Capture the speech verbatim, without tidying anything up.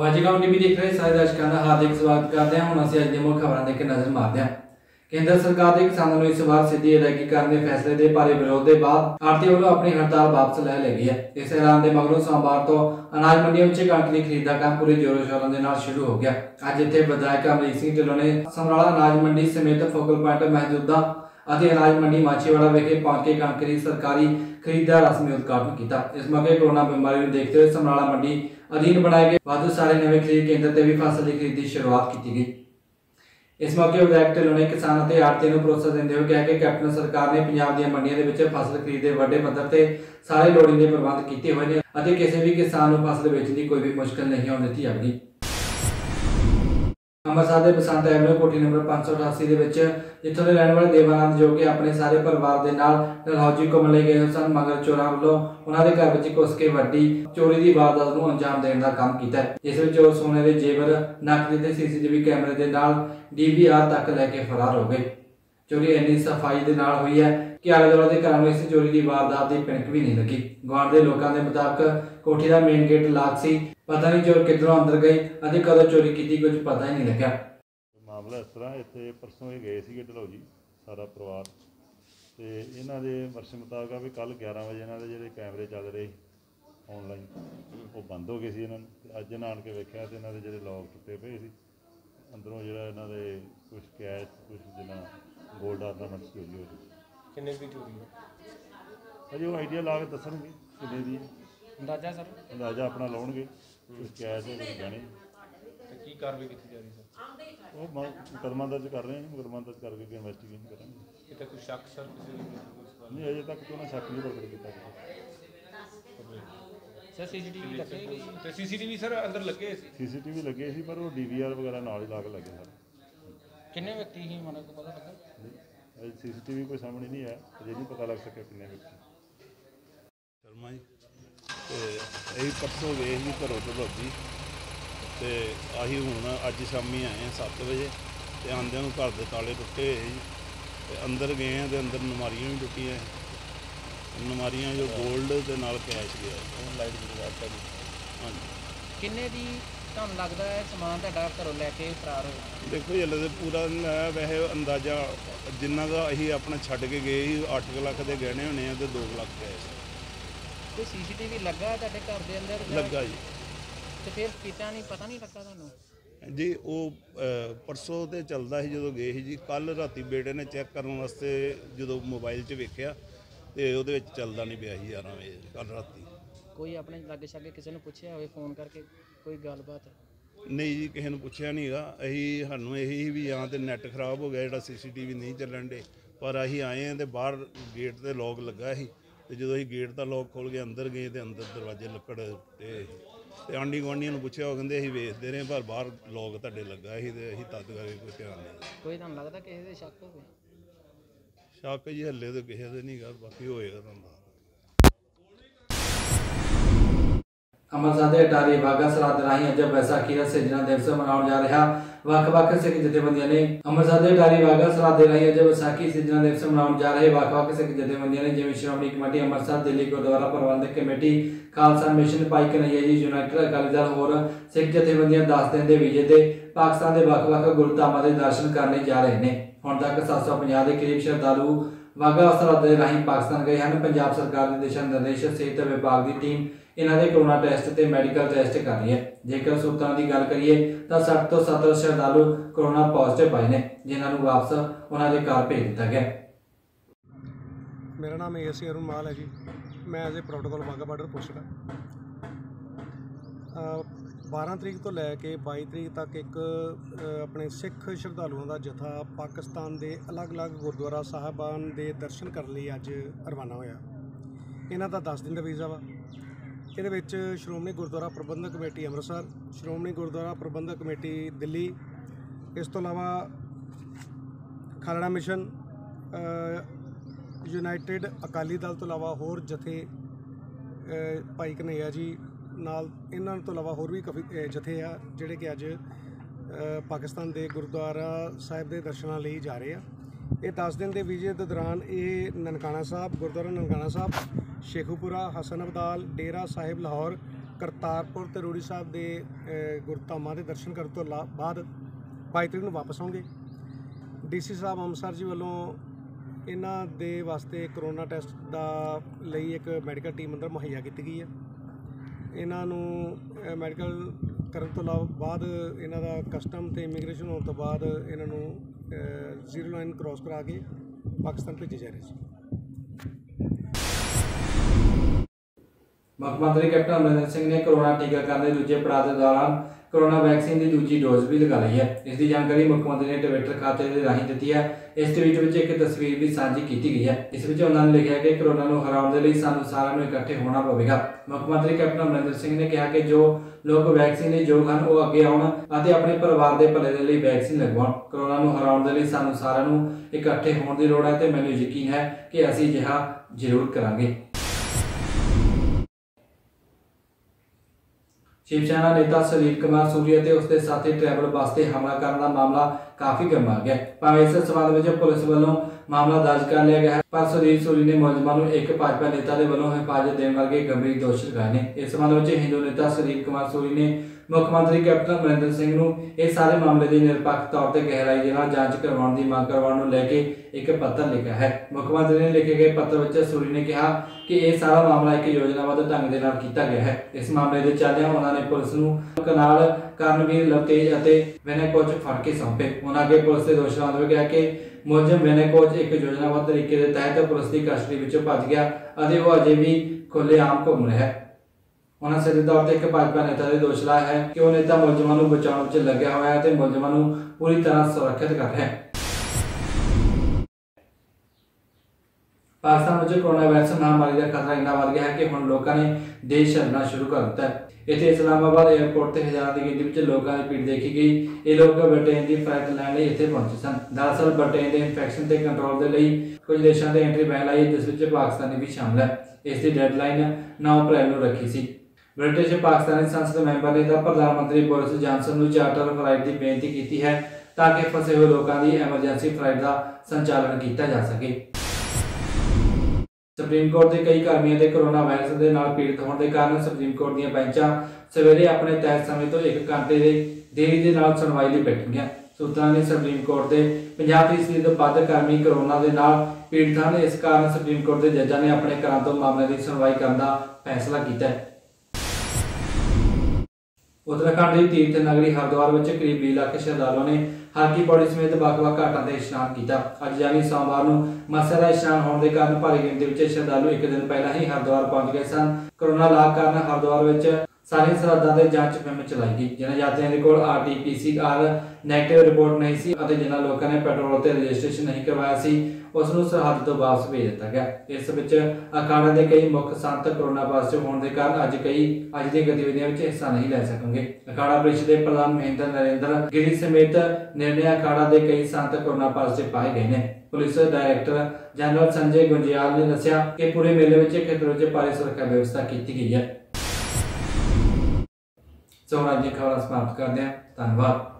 वाजीगांव TV देख रहे सारे दर्शकों का हार्दिक स्वागत करते हैं। हम असीं अज दी मुख्य खबरां ते नज़र मारते हैं। केंद्र सरकार ने किसानों को इस बार सीधी अदायगी करने के फैसले के भारी विरोध के बाद आड़ती वालों अपनी हड़ताल वापस लै ली है। इस ऐलान के मगरों सोमवार तो अनाज मंडियों में कणक की खरीद का काम पूरे जोरों शोरों के नाल शुरू हो गया। अज इत्थे विधायक अमरीक सिंह ढिल्लों ने समराला अनाज मंडी समेत फोकल पॉइंट मौजूदा अनाज मंडी माछीवाड़ा विखे पहुंच के कणक की सरकारी खरीद का रस्मी उद्घाटन किया। इस मौके कोरोना बीमारी को देखते हुए समराला मंडी अधीन बनाए गए वाधू सारे नवे खरीद केंद्र से भी फसल की खरीद की शुरुआत की गई। इस मौके विधायक ढिल्लों ने किसान और आड़ती को भरोसा देते हुए कहा कि कैप्टन सरकार ने पंजाब दी मंडियों के फसल खरीद के बड़े पद्धर से सारे लोड़ींदे प्रबंध किए हुए हैं और किसी भी किसान को फसल बेचने की कोई भी मुश्किल नहीं आने दी जाएगी। ਅੰਮ੍ਰਿਤਸਰ ਦੇ ਬਸੰਤ ਐਵਨਿਊ ਕੋਠੀ नंबर पाँच सौ अठासी ਦੇ ਵਿੱਚ ਜਿੱਥੋਂ ਦੇ ਰਹਿਣ ਵਾਲੇ ਦੇਵਾਨੰਦ ਜੋ ਕਿ ਆਪਣੇ ਸਾਰੇ ਪਰਿਵਾਰ ਦੇ ਨਾਲ ਡਲਹੌਜੀ ਘੁੰਮਣ ਲਈ ਗਏ ਸਨ, ਮਗਰ ਚੋਰਾਂ ਵੱਲੋਂ ਉਹਨਾਂ ਦੇ ਘਰ ਵਿੱਚ ਘੁਸ ਕੇ ਵੱਡੀ ਚੋਰੀ ਦੀ ਵਾਰਦਾਤ ਨੂੰ ਅੰਜਾਮ ਦੇਣ ਦਾ ਕੰਮ ਕੀਤਾ ਹੈ। ਇਸ ਵਿੱਚ ਉਹ ਸੋਨੇ ਦੇ ਜੇਵਰ, ਨਕਦੀ ਤੇ ਸੀਸੀਟੀਵੀ ਕੈਮਰੇ ਦੇ ਨਾਲ ਡੀਵੀਆਰ ਤੱਕ ਲੈ ਕੇ ਫਰਾਰ ਹੋ ਗਏ। चोरी इन्नी सफाई के नाल हुई है कि आले दुआले के घरों इस चोरी की वारदात की पिणक भी नहीं लगी। गुआढ़ के लोगों के मुताबिक कोठी का मेन गेट लॉक सी, पता नहीं चोर किधरों अंदर गए और कदों चोरी की कुछ पता ही नहीं लगा। मामला इस तरह इतने परसों ही गए थे ढलौजी सारा परिवार तो इन्हों के वर्ष मुताबिक भी कल ग्यारह बजे इन्हों के जो कैमरे चल रहे ऑनलाइन वो बंद हो गए थे। इन्होंने अज इन्हें आन के वेख्या तो इन्हों के जो लॉक टुटे पे सी, अंदरों जो इन्हों के कुछ कैश कुछ जिन्ना गोल्ड आर्नामेंट्स चोरी हो गई। किन्ने की चोरी है अजे वो आइडिया ला के दसणगे किन्ने दी अंदाजा सर अंदाजा अपना लाउणगे कुछ कैश है कुछ गहने तो की कार्रवाई की जा रही सर वो मुकदमा दर्ज कर रहे हैं। मुकदमा दर्ज करके इन्वेस्टिगेशन करेंगे। कितने कुछ शक सर किसी नहीं अजे तक तो ना शक नहीं प्रकट किया सर। सीसीटीवी लगे तो सीसीटीवी सर अंदर लगे सीसीटीवी लगे सी पर वो डीवीआर वगैरह नाल ही ला के लगे सर। किन्ने व्यक्ति ही मन को पता लगा सीसीटीवी कोई सामने नहीं आया अजे नहीं पता लग सके किन्ने व्यक्ति। शर्मा जी तो यही परसों गए ही घरों ढलौजी तो अही हूँ अज शामी आए हैं सत्त बजे तो आंदे घर के ताले टुटे हुए जी अंदर गए हैं तो अंदर नमारियां भी टुटियां नमारियां जो गोल्ड के नाल कैश गया लाइट हाँ जी। किन्ने दी ਤੁਹਾਨੂੰ ਲੱਗਦਾ ਹੈ ਸਮਾਨ ਤੁਹਾਡਾ ਘਰੋਂ ਲੈ ਕੇ ਫਰਾਰ ਹੋਇਆ? देखो ये तो पूरा वैसे अंदाजा जिन्ना का अं अपना छड्ड के गए ही अठ लाख के गहने होने तो दो लाख कैश कोई सीसीटीवी लगा ਤੁਹਾਡੇ ਘਰ ਦੇ ਅੰਦਰ लगा जी ਤੇ ਫਿਰ ਕਿਤਾ ਨਹੀਂ ਪਤਾ ਨਹੀਂ ਲੱਗਾ ਤੁਹਾਨੂੰ जी। वो परसों तो चलता ही जो गए जी कल राती बेटे ने चैक करने वास्ते जो मोबाइल च वेख्या तो वो चलता नहीं पाया ग्यारह बजे कल राती। कोई अपने लागे शागे किसी ने पूछा हो फोन करके कोई गलबात? नहीं जी किसी ने पूछा नहीं गा। अही सानू यही भी या तो नैट खराब हो गया जो सी सी टी वी नहीं चलन डे पर अही आए हैं तो बाहर गेट से लॉक लगा ही तो जो अं गेट का लॉक खोल के अंदर गए तो अंदर दरवाजे लकड़ तो आंढी गुआढ़ियों ने पूछा वो कहते अं वेचते रहे पर बाहर लॉक तुहाडे लगा ही तो अं तद करके कोई ध्यान नहीं। कोई तुहानू लगदा किसी दे शक हो गया? शक जी हले तो किसी दे नहीं गा बाकी होएगा तुहानू। ਅੰਮ੍ਰਿਤਸਰ ਦੇ ਅਟਾਰੀ ਵਾਹਗਾ ਸਰਹੱਦ ਰਾਹੀਂ ਅੱਜ ਵੈਸਾਖੀ ਦਾ ਸਿਰਜਣਾ ਦਿਵਸ ਮਨਾਉਣ ਜਾ ਰਿਹਾ। ਵੱਖ-ਵੱਖ ਸਿੱਖ ਜਥੇਬੰਦੀਆਂ ਨੇ ਅੰਮ੍ਰਿਤਸਰ ਦੇ ਅਟਾਰੀ ਵਾਹਗਾ ਸਰਹੱਦ ਰਾਹੀਂ ਅੱਜ ਵੈਸਾਖੀ ਸਿਰਜਣਾ ਦਿਵਸ ਮਨਾਉਣ ਜਾ ਰਹੇ ਵੱਖ-ਵੱਖ ਸਿੱਖ ਜਥੇਬੰਦੀਆਂ ਨੇ ਜਿਵੇਂ Shiromani committee Amritsar, Delhi Gurdwara Prabandhak committee, Khalsa mission, Bhai Kanhaiya ਜੀ ਯੂਨਾਈਟਿਡ ਅਕਾਲੀ ਦਲ ਹੋਰ ਸਿੱਖ ਜਥੇਬੰਦੀਆਂ ਦਸ ਦਿਨ ਦੇ ਵੀਜ਼ੇ ਤੇ ਪਾਕਿਸਤਾਨ ਦੇ ਵੱਖ-ਵੱਖ ਗੁਰਧਾਮਾਂ ਦੇ ਦਰਸ਼ਨ ਕਰਨ ਜਾ ਰਹੇ ਨੇ। ਹੁਣ ਤੱਕ ਸੱਤ ਸੌ ਪੰਜਾਹ ਦੇ ਕਰੀਬ ਸ਼ਰਧਾਲੂ ਵਾਹਗਾ ਸਰਹੱਦ ਰਾਹੀਂ ਪਾਕਿਸਤਾਨ ਗਏ ਹਨ। ਪੰਜਾਬ ਸਰਕਾਰ ਦੇ ਦਿਸ਼ਾ ਨਿਰਦੇਸ਼ ਸਿਹਤ ਵਿਭਾਗ ਦੀ ਟੀਮ इन्हों के कोरोना टेस्ट ते मैडिकल टेस्ट कर रही है। जेकर सूत्रों की गल करिए तो सठ तो सत्तर श्रद्धालु कोरोना पॉजिटिव पाए ने जिन्होंने वापस उन्होंने घर भेज दिता गया। मेरा नाम ए सी अरुण माल है जी। मैं as a protocol Wagah border posted हाँ। बारह तरीक तो लैके बाई तरीक तक एक अपने सिख श्रद्धालुओं का जत्था पाकिस्तान के अलग अलग गुरुद्वारा साहबान के दर्शन करने अज रवाना होया। इन्हां दा दस दिन का वीज़ा वा। ਇਹਦੇ ਵਿੱਚ ਸ਼੍ਰੋਮਣੀ ਗੁਰਦੁਆਰਾ ਪ੍ਰਬੰਧਕ ਕਮੇਟੀ ਅੰਮ੍ਰਿਤਸਰ, ਸ਼੍ਰੋਮਣੀ ਗੁਰਦੁਆਰਾ ਪ੍ਰਬੰਧਕ ਕਮੇਟੀ ਦਿੱਲੀ, ਇਸ ਤੋਂ ਇਲਾਵਾ ਖਾਲੜਾ ਮਿਸ਼ਨ, ਯੂਨਾਈਟਿਡ ਅਕਾਲੀ ਦਲ ਤੋਂ ਇਲਾਵਾ ਹੋਰ ਜਥੇ ਭਾਈ ਕਨ੍ਹਈਆ ਜੀ ਨਾਲ ਇਹਨਾਂ ਤੋਂ ਇਲਾਵਾ ਹੋਰ ਵੀ ਕਾਫੀ ਜਥੇ ਆ ਜਿਹੜੇ ਕਿ ਅੱਜ ਪਾਕਿਸਤਾਨ ਦੇ ਗੁਰਦੁਆਰਾ ਸਾਹਿਬ ਦੇ ਦਰਸ਼ਨਾਂ ਲਈ ਜਾ ਰਹੇ ਆ। ਇਹ ਦਸ दिन के वीजे के दौरान ये ननकाना साहब, गुरुद्वारा ननकाना साहब, शेखूपुरा, हसन अब्दाल, डेरा साहिब लाहौर, ਕਰਤਾਰਪੁਰ ਤੇ ਰੂੜੀ ਸਾਹਿਬ ਦੇ ਅ, ਗੁਰਧਾਮਾਂ ਦੇ ਦਰਸ਼ਨ ਕਰਨ ਤੋਂ ਲਾ- ਬਾਅਦ ਬਾਈ ਤਰੀਕ ਨੂੰ ਵਾਪਸ ਆਉਣਗੇ। ਡੀਸੀ ਸਾਹਿਬ ਅੰਮ੍ਰਿਤਸਰ ਜੀ ਵੱਲੋਂ ਇਹਨਾਂ ਦੇ ਵਾਸਤੇ ਕਰੋਨਾ ਟੈਸਟ ਦਾ ਲਈ ਇੱਕ ਮੈਡੀਕਲ ਟੀਮ ਅੰਦਰ ਮੁਹੱਈਆ ਕੀਤੀ ਗਈ ਹੈ। ਇਹਨਾਂ ਨੂੰ ਮੈਡੀਕਲ ਕਰਨ ਤੋਂ ਲਾ- ਬਾਅਦ ਇਹਨਾਂ ਦਾ ਕਸਟਮ ਤੇ ਇਮੀਗ੍ਰੇਸ਼ਨ ਹੋਣ ਤੋਂ ਬਾਅਦ ਇਹਨਾਂ ਨੂੰ ਜ਼ੀਰੋ ਲਾਈਨ ਕ੍ਰਾਸ ਕਰਾ ਕੇ ਪਾਕਿਸਤਾਨ ਭੇਜੇ ਜਾ ਰਹੇ ਸੀ। ਮੁੱਖ ਮੰਤਰੀ ਕੈਪਟਨ ਅਮਰਿੰਦਰ ਸਿੰਘ ਨੇ ਕੋਰੋਨਾ ਟੀਕਾਕਰਨ ਦੇ ਦੂਜੇ ਪੜਾਅ ਦੇ ਦੌਰਾਨ ਕੋਰੋਨਾ ਵੈਕਸੀਨ ਦੀ ਦੂਜੀ ਡੋਜ਼ ਵੀ ਲਗਾ ਲਈ ਹੈ। ਇਸ ਦੀ ਜਾਣਕਾਰੀ ਮੁੱਖ ਮੰਤਰੀ ਨੇ ਟਵਿੱਟਰ ਖਾਤੇ ਦੇ ਰਾਹੀਂ ਦਿੱਤੀ ਹੈ। ਇਸ ਟਵੀਟ ਵਿੱਚ ਇੱਕ ਤਸਵੀਰ ਵੀ ਸਾਂਝੀ ਕੀਤੀ ਗਈ ਹੈ। ਇਸ ਵਿੱਚ ਉਹਨਾਂ ਨੇ ਲਿਖਿਆ ਕਿ ਕੋਰੋਨਾ ਨੂੰ ਹਰਾਉਣ ਦੇ ਲਈ ਸਾਨੂੰ ਸਾਰਿਆਂ ਨੂੰ ਇਕੱਠੇ ਹੋਣਾ ਪਵੇਗਾ। ਮੁੱਖ ਮੰਤਰੀ ਕੈਪਟਨ ਅਮਰਿੰਦਰ ਸਿੰਘ ਨੇ ਕਿਹਾ ਕਿ ਜੋ ਲੋਕ ਵੈਕਸੀਨ ਲਈ ਯੋਗ ਹਨ ਉਹ ਅੱਗੇ ਆਉਣ ਅਤੇ ਆਪਣੇ ਪਰਿਵਾਰ ਦੇ ਭਲੇ ਦੇ ਲਈ ਵੈਕਸੀਨ ਲਗਵਾਉਣ। ਕੋਰੋਨਾ ਨੂੰ ਹਰਾਉਣ ਦੇ ਲਈ ਸਾਨੂੰ ਸਾਰਿਆਂ ਨੂੰ ਇਕੱਠੇ ਹੋਣ ਦੀ ਲੋੜ ਹੈ ਤੇ ਮੈਨੂੰ ਯਕੀਨ ਹੈ ਕਿ ਅਸੀਂ ਅਜਿਹਾ ਜ਼ਰੂਰ ਕਰਾਂਗੇ। शिव सेना नेता सुनील कुमार सूरी ਅਤੇ ਉਸਦੇ ਸਾਥੀ ਟਰੈਵਲ ਬੱਸ ਤੇ ਹਮਲਾ ਕਰਨ ਦਾ ਮਾਮਲਾ ਕਾਫੀ ਗਰਮਾ ਗਿਆ। ਭਾਵੇਂ ਇਸ ਸਬੰਧ ਵਿੱਚ ਪੁਲਿਸ ਵੱਲੋਂ ਮਾਮਲਾ ਦਰਜ ਕਰ ਲਿਆ ਗਿਆ ਹੈ, ਪਰ ਸੁਨੀਲ ਸੂਰੀ ਨੇ ਮੁਲਜ਼ਮਾਂ ਨੂੰ ਇੱਕ ਭਾਜਪਾ ਨੇਤਾ ਦੇ ਵੱਲੋਂ ਹਿਫਾਜ਼ਤ ਦੇਣ ਵਰਗੇ ਗੰਭੀਰ ਦੋਸ਼ ਲਗਾਏ ਨੇ। ਇਸ ਸਬੰਧ ਵਿੱਚ ਹਿੰਦੂ ਨੇਤਾ ਸੁਨੀਲ ਕੁਮਾਰ ਸੂਰੀ ਨੇ ਮੁੱਖ ਮੰਤਰੀ ਕੈਪਟਨ ਅਮਰਿੰਦਰ ਸਿੰਘ ਨੂੰ ਇਹ ਸਾਰੇ ਮਾਮਲੇ ਦੀ ਨਿਰਪੱਖ ਤੌਰ ਤੇ ਗਹਿਰਾਈ ਦੇ ਨਾਲ ਜਾਂਚ ਕਰਵਾਉਣ ਦੀ ਮੰਗ ਕਰਵਾਉਣ ਨੂੰ ਲੈ ਕੇ ਇੱਕ ਪੱਤਰ ਲਿਖਿਆ ਹੈ। ਮੁੱਖ ਮੰਤਰੀ ਨੇ ਲਿਖੇ ਗਏ ਪੱਤਰ ਵਿੱਚ ਸੂਰੀ ਨੇ ਕਿਹਾ ਕਿ ਇਹ ਸਾਰਾ ਮਾਮਲਾ ਇੱਕ ਯੋਜਨਾਬੱਧ ਢੰਗ ਦੇ ਨਾਲ ਕੀਤਾ ਗਿਆ ਹੈ। ਇਸ ਮਾਮਲੇ ਦੇ ਚੱਲਦਿਆਂ ਉਹਨਾਂ ਨੇ ਪੁਲਿਸ ਨੂੰ ਕਨਾਲ ਕਰਨਵੀਰ ਲਵਤੇਜ ਅਤੇ ਵਿਨੈ ਕੋਚ ਫੜ ਕੇ ਸੌਂਪੇ। ਉਹਨਾਂ ਅੱਗੇ ਪੁਲਿਸ ਦੇ ਦੋਸ਼ ਲਾਉਂਦੇ ਹੋਏ ਕਿਹਾ ਕਿ ਮੁਲਜ਼ਮ ਵਿਨੈ ਕੋਚ ਇੱਕ ਯੋਜਨਾਬੱਧ ਤਰੀਕੇ ਦੇ ਤਹਿਤ ਪੁਲਿਸ ਦੀ ਕਸਟਡੀ ਵਿੱਚੋਂ ਭੱਜ ਗਿਆ ਅਤੇ ਉਹ ਅਜੇ ਵੀ ਖੁੱਲ੍ਹੇਆਮ ਘੁੰਮ ਰਿਹਾ ਹੈ। ਉਹਨਾਂ ਸਿੱਧੇ ਤੌਰ ਤੇ ਇੱਕ ਭਾਜਪਾ ਨੇਤਾ ਦੇ ਦੋਸ਼ ਲਾਇਆ ਹੈ ਕਿ ਉਹ ਨੇਤਾ ਮੁਲਜ਼ਮਾਂ ਨੂੰ ਬਚਾਉਣ ਵਿੱਚ ਲੱਗਿਆ ਹੋਇਆ ਹੈ ਤੇ ਮੁਲਜ਼ਮਾਂ ਨੂੰ ਪੂਰੀ ਤਰ੍ਹਾਂ ਸੁਰੱਖਿਅਤ ਕਰ ਰਿਹਾ ਹੈ। ਪਾਕਿਸਤਾਨ ਵਿੱਚ ਕੋਰੋਨਾ ਵਾਇਰਸ ਮਹਾਮਾਰੀ ਦਾ ਖਤਰਾ ਇੰਨਾ ਵੱਧ ਗਿਆ ਹੈ ਕਿ ਹੁਣ ਲੋਕਾਂ ਨੇ ਦੇਸ਼ ਛੱਡਣਾ ਸ਼ੁਰੂ ਕਰ ਦਿੱਤਾ ਹੈ। ਇੱਥੇ ਇਸਲਾਮਾਬਾਦ 에ਅਰਪੋਰਟ ਤੇ ਹਜ਼ਾਰਾਂ ਦੀ ਗਿਣਤੀ ਵਿੱਚ ਲੋਕਾਂ ਦੀ ਭੀੜ ਦੇਖੀ ਗਈ। ਇਹ ਲੋਕ ਬ੍ਰਿਟੇਨ ਦੀ ਫਲਾਈਟ ਲੈਣ ਲਈ ਇੱਥੇ ਪਹੁੰਚੇ ਸਨ। ਦਰਅਸਲ ਬ੍ਰਿਟੇਨ ਦੇ ਇਨਫੈਕਸ਼ਨ ਤੇ ਕੰਟਰੋਲ ਦੇ ਲਈ ਕੁਝ ਦੇਸ਼ਾਂ ਦੇ ਐਂਟਰੀ ਬੈਨ ਲਾਈ, ਜਿਸ ਵਿੱਚ ਪਾਕਿਸਤਾਨ ਵੀ ਸ਼ਾਮਲ ਹੈ। ਇਸ ਦੀ ਡੈਡਲਾਈਨ ਨੌਂ ਅਪ੍ਰੈਲ ਨੂੰ ਰੱਖੀ ਸੀ। ਬ੍ਰਿਟਿਸ਼ ਪਾਕਿਸਤਾਨੀ ਸੰਸਦ ਮੈਂਬਰ ਨੇ ਤਾਂ ਪ੍ਰਧਾਨ ਮੰਤਰੀ ਬੋਰਿਸ ਜੌਨਸਨ ਨੂੰ ਚਾਰਟਰ ਫਲਾਈਟ ਦੀ ਬੇਨਤੀ ਕੀਤੀ ਹੈ ਤਾਂ ਕਿ ਫਸੇ ਹੋਏ ਲੋਕਾਂ ਦੀ ਐਮਰਜੈਂਸੀ ਫਲਾਈਟ ਦਾ ਸੰਚਾਲਨ ਕੀਤਾ ਜਾ ਸਕੇ। ਸੁਪਰੀਮ ਕੋਰਟ ਦੇ ਕਈ ਕਰਮੀਆਂ ਦੇ ਕੋਰੋਨਾ ਵਾਇਰਸ ਦੇ ਨਾਲ ਪੀੜਤ ਹੋਣ ਦੇ ਕਾਰਨ ਸੁਪਰੀਮ ਕੋਰਟ ਦੀਆਂ ਬੈਂਚਾਂ ਸਵੇਰੇ ਆਪਣੇ ਤੈਅ ਸਮੇਂ ਤੋਂ ਇੱਕ ਘੰਟੇ ਦੇ ਦੇਰੀ ਦੇ ਨਾਲ ਸੁਣਵਾਈ ਲਈ ਬੈਠਣਗੀਆਂ। ਸੂਤਰਾਂ ਨੇ ਸੁਪਰੀਮ ਕੋਰਟ ਦੇ ਪੰਜਾਹ ਫੀਸਦੀ ਤੋਂ ਵੱਧ ਕਰਮੀ ਕੋਰੋਨਾ ਦੇ ਨਾਲ ਪੀੜਤ ਹਨ। ਇਸ ਕਾਰਨ ਸੁਪਰੀਮ ਕੋਰਟ ਦੇ ਜੱਜਾਂ ਨੇ ਆਪਣੇ ਘਰਾਂ ਤੋਂ ਮਾਮਲੇ ਦੀ ਸੁਣਵਾਈ ਕਰਨ ਦਾ ਫੈਸਲਾ ਕੀਤਾ ਹੈ। उत्तराखंड की तीर्थ नगरी हरिद्वार में करीब बीस लाख श्रद्धालुओं ने हल्की पौड़ी समेत ਵੱਖ-ਵੱਖ घाटों से इशनान किया। अज यानी सोमवार को मस्से का इशनान होने के कारण भारी गिनती में श्रद्धालु एक दिन पहला ही हरिद्वार पहुंच गए सन। कोरोना लाग कारण हरिद्वार में सारी सरहदां ते जांच मुहिम चलाई गई। जिन्हां यात्रियों के कोल R T P C R negative report नहीं सी और जिन्हां लोगों ने पेट्रोल ते रजिस्ट्रेशन नहीं करवाया सी उस नूं सरहद तो वापस भेज दिता गया। इस विच अखाड़ा के कई मुख संत कोरोना पॉजिटिव होने के कारण अज कई अज दी गतिविधियों में हिस्सा नहीं ले सकेंगे। अखाड़ा परिषद के प्रधान महेंद्र नरेंद्र गिरी समेत निर्णय अखाड़ा के कई संत कोरोना पॉजिटिव पाए गए हैं। Police director general Sanjay Gunjiyal ने दस्सिया कि पूरे मेले में खेतर में भारी सुरक्षा व्यवस्था की गई है। सो आज दी खबर समाप्त करते हैं। धन्यवाद।